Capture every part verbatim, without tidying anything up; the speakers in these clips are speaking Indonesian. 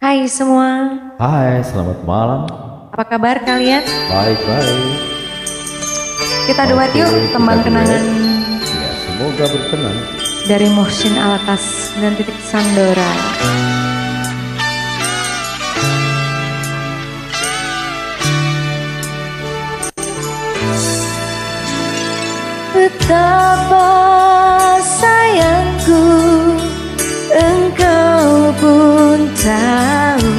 Hai semua. Hai, selamat malam. Apa kabar kalian? Baik-baik. Kita duet Oke, yuk tembang kita kenangan duet. Ya, semoga berkenan. dari Muhsin Alatas dan Titik Sandora. Betapa sayangku, engkau pun tahu.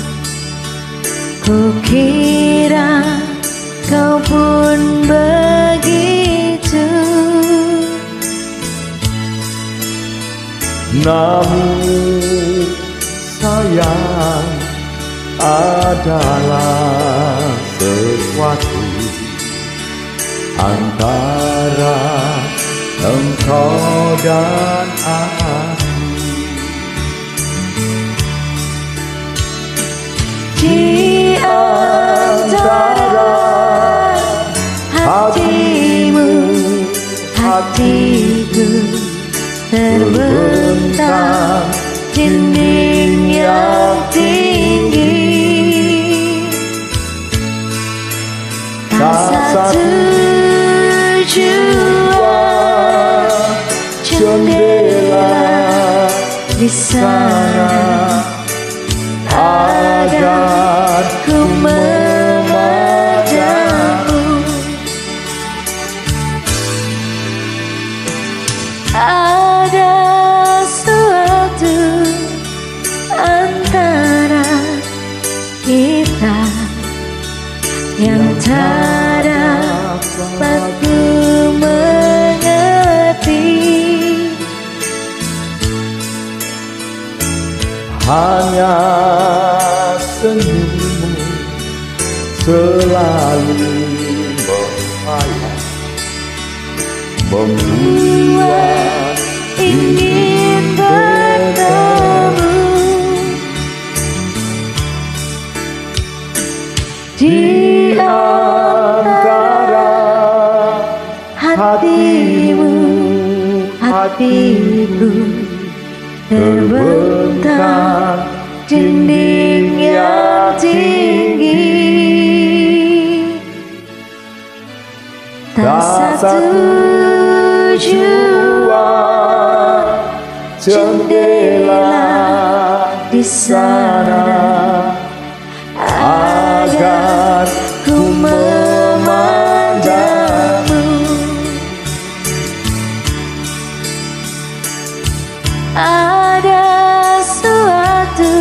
Kukira kau pun begitu. Namun sayang adalah sesuatu antara engkau dan aku. Di antara hatimu, hatiku, terbentang dinding yang tinggi. Tak satu jua jendela di sana agar ku memandangmu. Ada suatu antara kita yang tak dapat ku mengerti. Hanya senyummu selalu membayang, membuat Ingin bertemu di antara hatimu, hatiku, terbentang dinding yang tinggi. Tak satu jua jendela di sana agar ku memandangmu. Ada suatu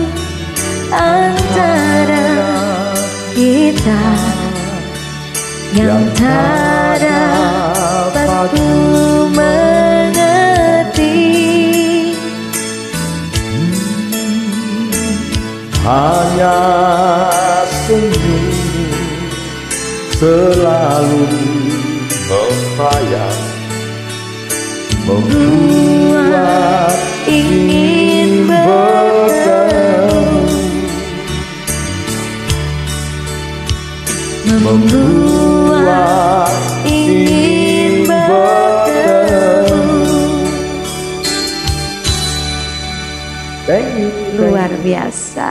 antara kita yang tak dapat ku mengerti. hanya senyummu selalu membayang, membuat ingin bertemu, membuat ingin bertemu. Thank you. Luar biasa.